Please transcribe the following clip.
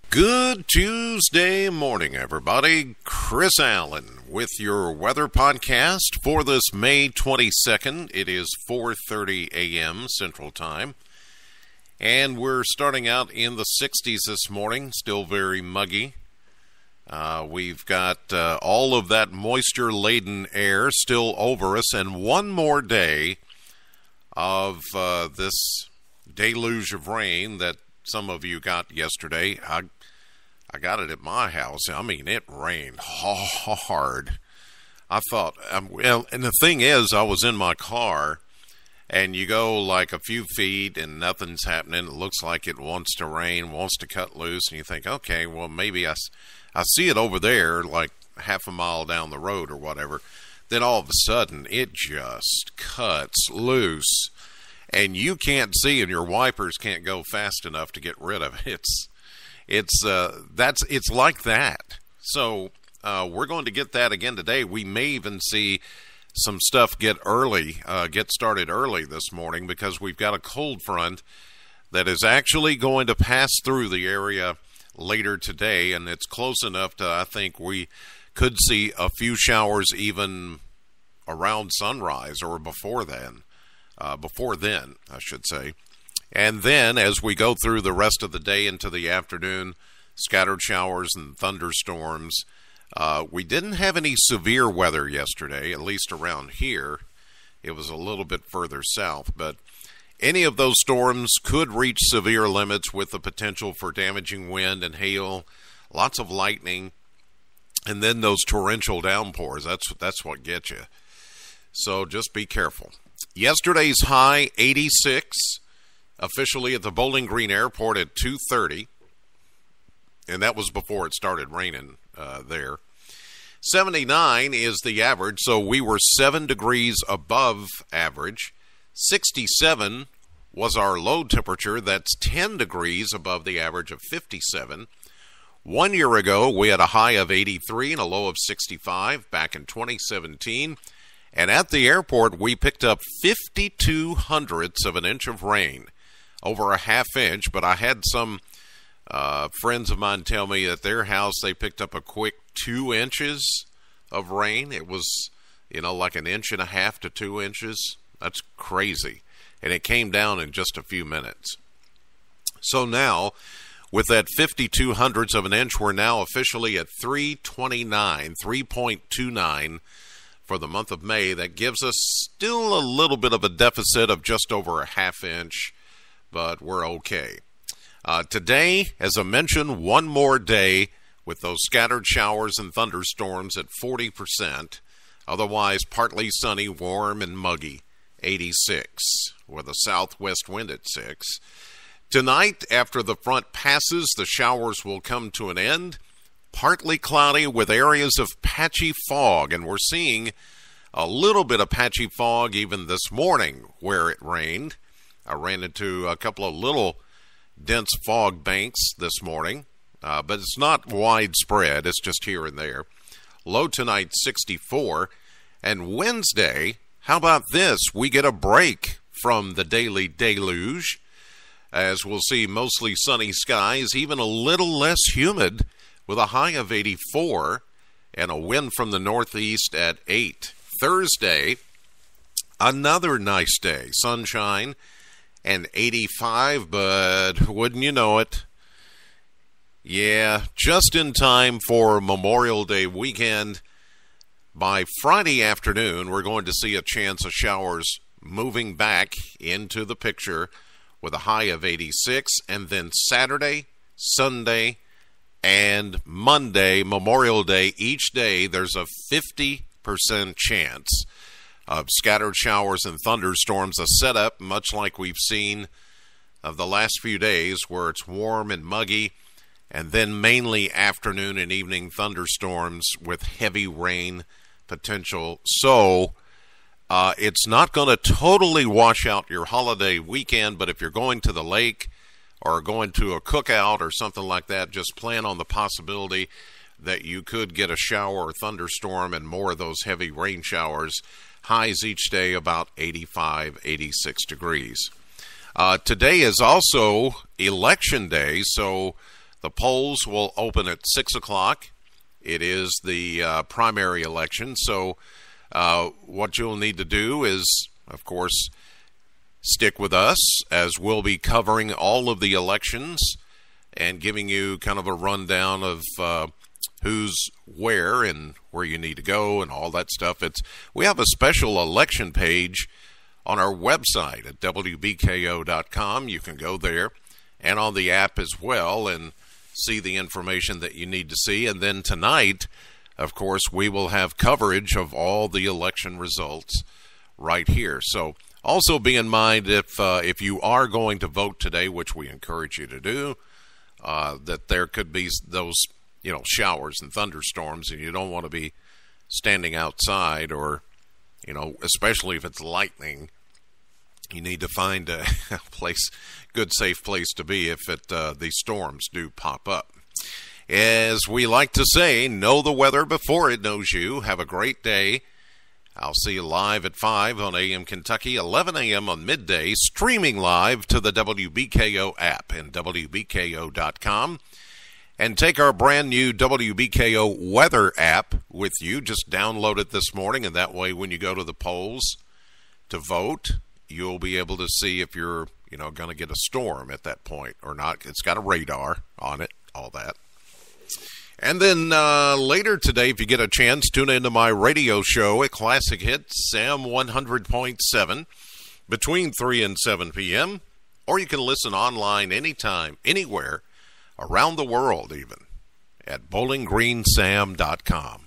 Good Tuesday morning, everybody. Chris Allen with your weather podcast for this May 22nd. It is 4:30 a.m. Central Time, and we're starting out in the 60s this morning, still very muggy. We've got all of that moisture-laden air still over us, and one more day of this deluge of rain that some of you got yesterday. I got it at my house. I mean, it rained hard. I thought, well, and the thing is, I was in my car, and you go like a few feet, and nothing's happening. It looks like it wants to rain, wants to cut loose, and you think, okay, well, maybe I see it over there, like half a mile down the road or whatever. Then all of a sudden, it just cuts loose, and you can't see, and your wipers can't go fast enough to get rid of it. It's like that. So we're going to get that again today. We may even see some stuff get started early this morning, because we've got a cold front that is actually going to pass through the area later today, and it's close enough to, I think, we could see a few showers even around sunrise or before then, I should say. And then, as we go through the rest of the day into the afternoon, scattered showers and thunderstorms. We didn't have any severe weather yesterday, at least around here. It was a little bit further south, but any of those storms could reach severe limits with the potential for damaging wind and hail, lots of lightning, and then those torrential downpours. That's what gets you. So just be careful. Yesterday's high, 86. Officially at the Bowling Green Airport at 2:30, and that was before it started raining there. 79 is the average, so we were 7 degrees above average. 67 was our low temperature. That's 10 degrees above the average of 57. 1 year ago, we had a high of 83 and a low of 65 back in 2017. And at the airport, we picked up 52 hundredths of an inch of rain. Over a half inch, but I had some friends of mine tell me at their house they picked up a quick 2 inches of rain. It was, like an inch and a half to 2 inches. That's crazy. And it came down in just a few minutes. So now, with that 52 hundredths of an inch, we're now officially at 3.29 for the month of May. That gives us still a little bit of a deficit of just over a half inch, but we're okay. Today, as I mentioned, one more day with those scattered showers and thunderstorms at 40%. Otherwise, partly sunny, warm, and muggy, 86, with a southwest wind at 6. Tonight, after the front passes, the showers will come to an end. Partly cloudy with areas of patchy fog, and we're seeing a little bit of patchy fog even this morning where it rained. I ran into a couple of little dense fog banks this morning, but it's not widespread. It's just here and there. Low tonight, 64. And Wednesday, how about this? We get a break from the daily deluge, as we'll see mostly sunny skies, even a little less humid, with a high of 84 and a wind from the northeast at 8. Thursday, another nice day. Sunshine and 85, but wouldn't you know it? Yeah, just in time for Memorial Day weekend. By Friday afternoon, we're going to see a chance of showers moving back into the picture with a high of 86. And then Saturday, Sunday, and Monday, Memorial Day, each day there's a 50% chance of scattered showers and thunderstorms, a setup much like we've seen of the last few days, where it's warm and muggy, and then mainly afternoon and evening thunderstorms with heavy rain potential. So it's not going to totally wash out your holiday weekend, but if you're going to the lake or going to a cookout or something like that, just plan on the possibility that you could get a shower or thunderstorm and more of those heavy rain showers. Highs each day about 85, 86 degrees. Today is also Election Day, so The polls will open at 6 o'clock. It is the primary election, so what you'll need to do is, of course, stick with us as we'll be covering all of the elections and giving you kind of a rundown of who's where and where you need to go and all that stuff. We have a special election page on our website at WBKO.com. You can go there and on the app as well and see the information that you need to see. And then tonight, of course, we will have coverage of all the election results right here. So also be in mind if you are going to vote today, which we encourage you to do, that there could be those showers and thunderstorms, and you don't want to be standing outside or, especially if it's lightning. You need to find a good, safe place to be if these storms do pop up. As we like to say, know the weather before it knows you. Have a great day. I'll see you live at 5 on AM Kentucky, 11 a.m. on midday, streaming live to the WBKO app and WBKO.com. And take our brand new WBKO weather app with you. Just download it this morning, and that way when you go to the polls to vote, you'll be able to see if you're, going to get a storm at that point or not. It's got a radar on it, all that. And then later today, if you get a chance, tune into my radio show at Classic Hits, Sam 100.7, between 3 and 7 p.m., or you can listen online anytime, anywhere, around the world even, at BowlingGreenSam.com.